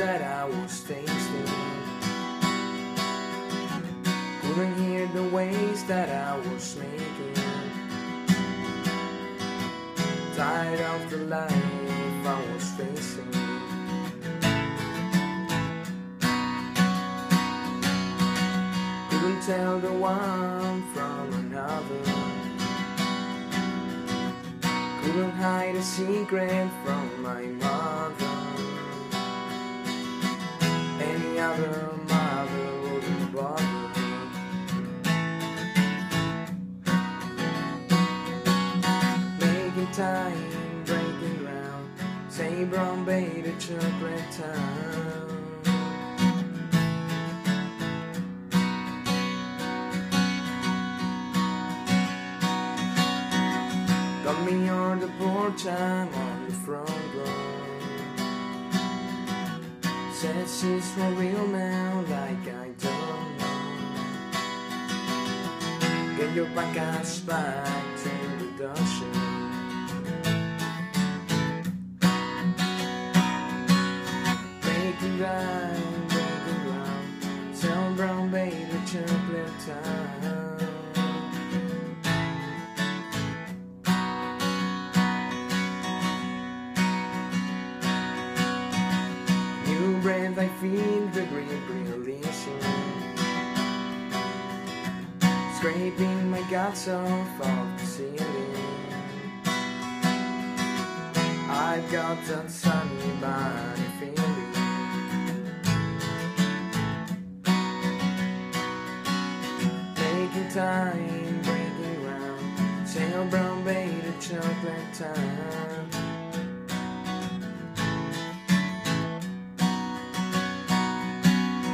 that I was tasting. Couldn't hear the waves that I was making. Tired of the life I was facing. Couldn't tell the one from another. Couldn't hide a secret from my mother. Any other mother wouldn't bother. Making time, breaking ground. Say brown bay to chocolate town. Got me on the porch, I'm on the front lawn. Said she's for real man, like I don't know. Get your back ass back to the dusher. Making grind, breaking ground. Tell brown baby chocolate town. Breath I feel the green releasing, scraping my guts off of the ceiling. I've got that sunny body feeling. Making time, breaking ground. Sail brown bay to chocolate town.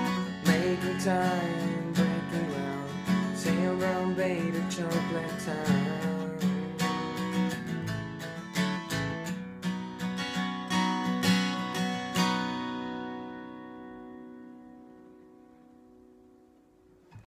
Time, breaking ground. Sail round bay to chocolate town.